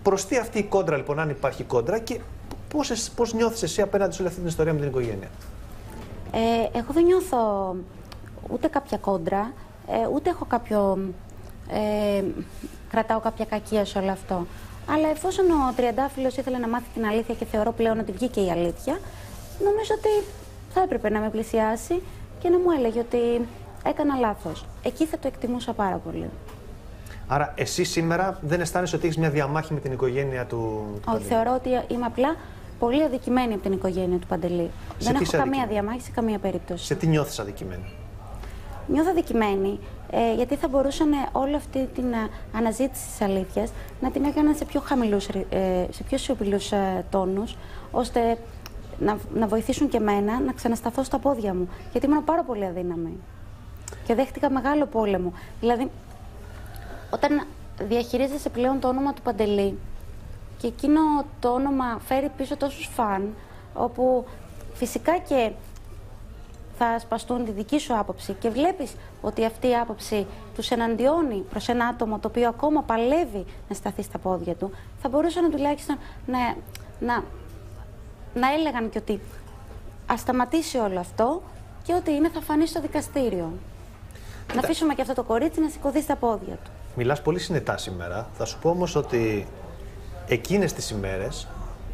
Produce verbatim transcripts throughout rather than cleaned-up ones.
Προς τι αυτή η κόντρα, λοιπόν, αν υπάρχει κόντρα, και πώς, πώς νιώθεις εσύ απέναντι σε όλη αυτή την ιστορία με την οικογένεια? Ε, εγώ δεν νιώθω ούτε κάποια κόντρα, ε, ούτε έχω κάποιο. Ε, κρατάω κάποια κακία σε όλο αυτό. Αλλά εφόσον ο τριαντάφυλλος ήθελε να μάθει την αλήθεια και θεωρώ πλέον ότι βγήκε η αλήθεια, νομίζω ότι θα έπρεπε να με πλησιάσει και να μου έλεγε ότι έκανα λάθος. Εκεί θα το εκτιμούσα πάρα πολύ. Άρα, εσύ σήμερα δεν αισθάνεσαι ότι έχεις μια διαμάχη με την οικογένεια του, του Όχι, θεωρώ ότι είμαι απλά πολύ αδικημένη από την οικογένεια του Παντελή. Σε δεν έχω καμία αδικημένη? διαμάχη σε καμία περίπτωση. Σε τι νιώθεις αδικημένη? Νιώθω αδικημένη, ε, γιατί θα μπορούσαν όλη αυτή την ε, αναζήτηση της αλήθειας να την έκαναν σε πιο χαμηλούς, ε, σε πιο σιωπηλούς ε, τόνους, ώστε να, να βοηθήσουν και εμένα να ξανασταθώ στα πόδια μου. Γιατί ήμουν πάρα πολύ αδύναμη και δέχτηκα μεγάλο πόλεμο. Δηλαδή, όταν διαχειρίζεσαι πλέον το όνομα του Παντελή και εκείνο το όνομα φέρει πίσω τόσους φαν, όπου φυσικά και θα σπαστούν τη δική σου άποψη και βλέπεις ότι αυτή η άποψη τους εναντιώνει προς ένα άτομο το οποίο ακόμα παλεύει να σταθεί στα πόδια του, θα μπορούσαν τουλάχιστον να, να, να έλεγαν και ότι ας σταματήσει όλο αυτό και ότι είναι θα φανεί στο δικαστήριο. Κοίτα. Να αφήσουμε και αυτό το κορίτσι να σηκωθεί στα πόδια του. Μιλάς πολύ συνετά σήμερα. Θα σου πω όμως ότι εκείνες τις ημέρες,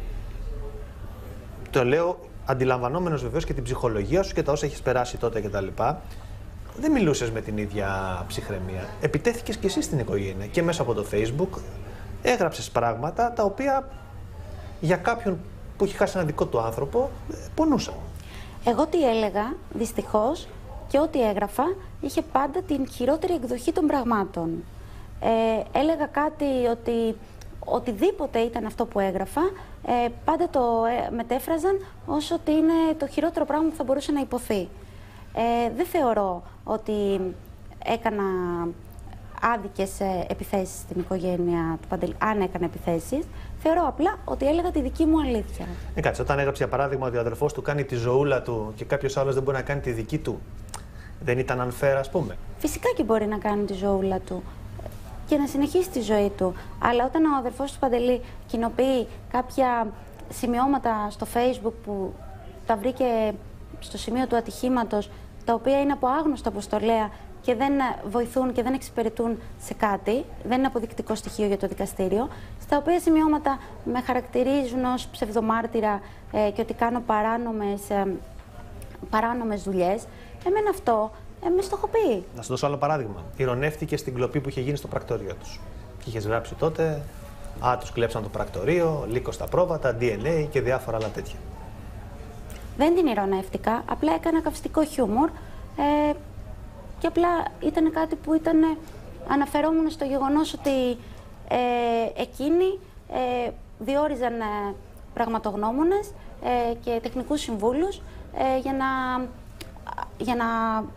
το λέω αντιλαμβανόμενος βεβαίως και την ψυχολογία σου και τα όσα έχεις περάσει τότε κτλ., δεν μιλούσες με την ίδια ψυχραιμία. Επιτέθηκες και εσύ στην οικογένεια και μέσα από το Facebook έγραψες πράγματα τα οποία για κάποιον που έχει χάσει ένα δικό του άνθρωπο πονούσαν. Εγώ τι έλεγα, δυστυχώς, και ό,τι έγραφα είχε πάντα την χειρότερη εκδοχή των πραγμάτων. Ε, έλεγα κάτι ότι οτιδήποτε ήταν αυτό που έγραφα, ε, πάντα το ε, μετέφραζαν ως ότι είναι το χειρότερο πράγμα που θα μπορούσε να υποθεί. Ε, δεν θεωρώ ότι έκανα άδικες ε, επιθέσεις στην οικογένεια του Παντελή, αν έκανα επιθέσεις. Θεωρώ απλά ότι έλεγα τη δική μου αλήθεια. Ε, κάτσε, όταν έγραψε για παράδειγμα ότι ο αδερφός του κάνει τη ζωούλα του και κάποιος άλλος δεν μπορεί να κάνει τη δική του, δεν ήταν unfair, ας πούμε? Φυσικά και μπορεί να κάνει τη ζωούλα του και να συνεχίσει τη ζωή του. Αλλά όταν ο αδερφός του Παντελή κοινοποιεί κάποια σημειώματα στο Facebook που τα βρήκε στο σημείο του ατυχήματος, τα οποία είναι από άγνωστο αποστολέα και δεν βοηθούν και δεν εξυπηρετούν σε κάτι, δεν είναι αποδεικτικό στοιχείο για το δικαστήριο, στα οποία σημειώματα με χαρακτηρίζουν ως ψευδομάρτυρα ε, και ότι κάνω παράνομες, ε, παράνομες δουλειές, εμένα αυτό ε, με στοχοποιεί. Να σου δώσω άλλο παράδειγμα. Ηρωνεύτηκε στην κλοπή που είχε γίνει στο πρακτορείο τους. Και είχες γράψει τότε, α, τους κλέψαν το πρακτορείο, λύκο στα πρόβατα, ντι εν έι και διάφορα άλλα τέτοια. Δεν την ηρωνεύτηκα, απλά έκανα καυστικό χιούμορ ε, και απλά ήταν κάτι που ήταν, αναφερόμουν στο γεγονός ότι ε, εκείνοι ε, διόριζαν ε, πραγματογνώμονες ε, και τεχνικούς συμβούλους ε, για να, για να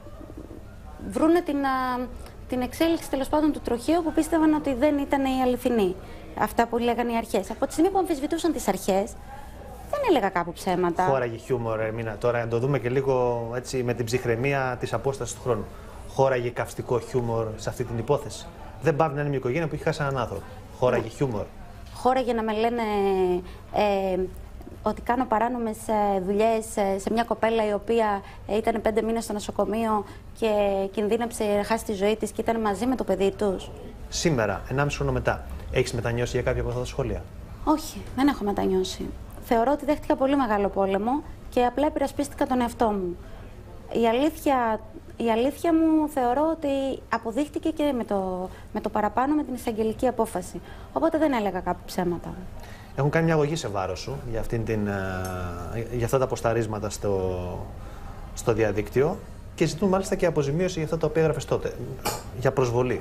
βρούνε την, την εξέλιξη τέλος πάντων του τροχαίου που πίστευαν ότι δεν ήταν η αληθινή. Αυτά που λέγανε οι αρχές. Από τη στιγμή που αμφισβητούσαν τις αρχές, δεν έλεγα κάπου ψέματα. Χώραγε χιούμορ, Ερμήνα. Τώρα να το δούμε και λίγο έτσι με την ψυχραιμία της απόστασης του χρόνου. Χώραγε καυστικό χιούμορ σε αυτή την υπόθεση? Δεν πάει να είναι μια οικογένεια που έχει χάσει έναν άνθρωπο. Χώραγε χιούμορ? Χώραγε να με λένε ε, ότι κάνω παράνομες ε, δουλειές ε, σε μια κοπέλα η οποία ε, ήταν πέντε μήνες στο νοσοκομείο και κινδύνεψε να χάσει τη ζωή της και ήταν μαζί με το παιδί τους. Σήμερα, ενάμιση χρόνο μετά, έχεις μετανιώσει για κάποια από αυτά τα σχόλια? Όχι, δεν έχω μετανιώσει. Θεωρώ ότι δέχτηκα πολύ μεγάλο πόλεμο και απλά υπερασπίστηκα τον εαυτό μου. Η αλήθεια, η αλήθεια μου θεωρώ ότι αποδείχτηκε και με το, με το παραπάνω, με την εισαγγελική απόφαση. Οπότε δεν έλεγα κάπου ψέματα. Έχουν κάνει μια αγωγή σε βάρος σου για, αυτήν την, για αυτά τα αποσταρίσματα στο, στο διαδίκτυο και ζητούν μάλιστα και αποζημίωση για αυτά τα οποία έγραφες τότε, για προσβολή.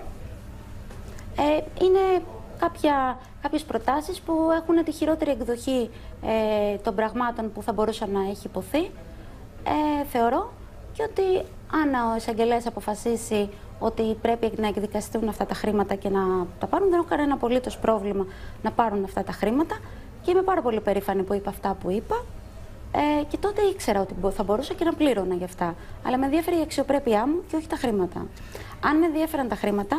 Ε, είναι κάποια, κάποιες προτάσεις που έχουν τη χειρότερη εκδοχή ε, των πραγμάτων που θα μπορούσαν να έχει υποθεί. Ε, θεωρώ και ότι αν ο εισαγγελέας αποφασίσει ότι πρέπει να εκδικαστούν αυτά τα χρήματα και να τα πάρουν, δεν έχω κανένα απολύτως πρόβλημα να πάρουν αυτά τα χρήματα και είμαι πάρα πολύ περήφανη που είπα αυτά που είπα ε, και τότε ήξερα ότι θα μπορούσα και να πλήρωνα γι' αυτά. Αλλά με ενδιαφέρει η αξιοπρέπειά μου και όχι τα χρήματα. Αν με ενδιαφέραν τα χρήματα,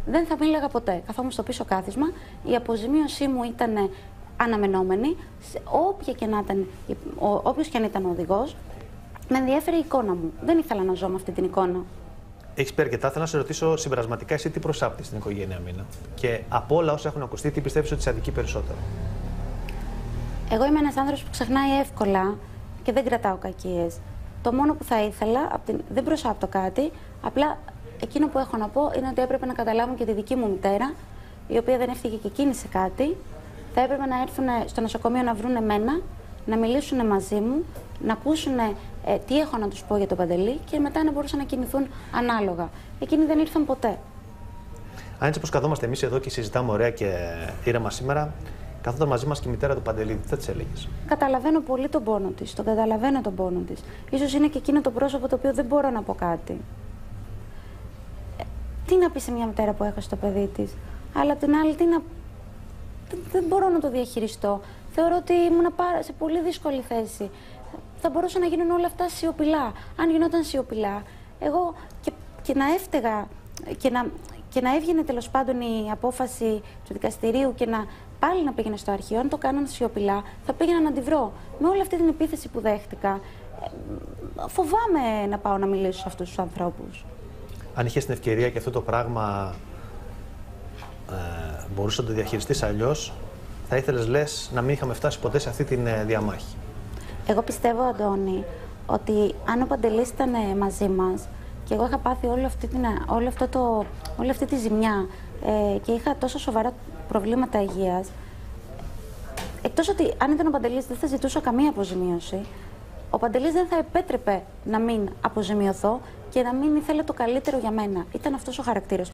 δεν θα μίλαγα ποτέ. Καθόμουν στο πίσω κάθισμα, η αποζημίωσή μου ήταν αναμενόμενη, όποια και να ήταν, όποιος και αν ήταν ο οδηγός, με ενδιέφερε η εικόνα μου. Δεν ήθελα να ζω με αυτή την εικόνα. Έχεις πει αρκετά. Θέλω να σε ρωτήσω συμπερασματικά, εσύ τι προσάπτεις στην οικογένεια Μίνα. Και από όλα όσα έχουν ακουστεί, τι πιστεύεις ότι σε αδικεί περισσότερο? Εγώ είμαι ένας άνθρωπος που ξεχνάει εύκολα και δεν κρατάω κακίες. Το μόνο που θα ήθελα, απ' την... δεν προσάπτω κάτι, απλά εκείνο που έχω να πω είναι ότι έπρεπε να καταλάβουν και τη δική μου μητέρα, η οποία δεν έφυγε και εκείνη σε κάτι. Θα έπρεπε να έρθουν στο νοσοκομείο να βρουν εμένα, να μιλήσουν μαζί μου, να ακούσουν ε, τι έχω να τους πω για τον Παντελή και μετά να μπορούσαν να κινηθούν ανάλογα. Εκείνοι δεν ήρθαν ποτέ. Αν έτσι πως καθόμαστε εμείς εδώ και συζητάμε ωραία και ήρεμα σήμερα, καθόταν μαζί μας και η μητέρα του Παντελή, τι θα της έλεγες? Καταλαβαίνω πολύ τον πόνο της, τον καταλαβαίνω τον πόνο της. Ίσως είναι και εκείνο το πρόσωπο το οποίο δεν μπορώ να πω κάτι. Ε, τι να πει σε μια μητέρα που έχασε το παιδί της, αλλά απ' την άλλη τι να... δεν μπορώ να το διαχειριστώ. Θεωρώ ότι ήμουν σε πολύ δύσκολη θέση. Θα μπορούσαν να γίνουν όλα αυτά σιωπηλά. Αν γινόταν σιωπηλά, εγώ και, και να έφταιγα και να, και να έβγαινε τέλος πάντων η απόφαση του δικαστηρίου και να πάλι να πήγαινε στο αρχείο, αν το κάναν σιωπηλά, θα πήγαινα να τη βρω. Με όλη αυτή την επίθεση που δέχτηκα, φοβάμαι να πάω να μιλήσω σε αυτούς τους ανθρώπους. Αν είχες την ευκαιρία και αυτό το πράγμα ε, μπορούσε να το διαχειριστείς αλλιώς, θα ήθελες, λες, να μην είχαμε φτάσει ποτέ σε αυτή τη διαμάχη? Εγώ πιστεύω, Αντώνη, ότι αν ο Παντελής ήταν μαζί μας και εγώ είχα πάθει όλο, αυτή την, όλο αυτό το, όλη αυτή τη ζημιά ε, και είχα τόσο σοβαρά προβλήματα υγείας, εκτός ότι αν ήταν ο Παντελής δεν θα ζητούσα καμία αποζημίωση, ο Παντελής δεν θα επέτρεπε να μην αποζημιωθώ και να μην ήθελε το καλύτερο για μένα. Ήταν αυτός ο χαρακτήρας.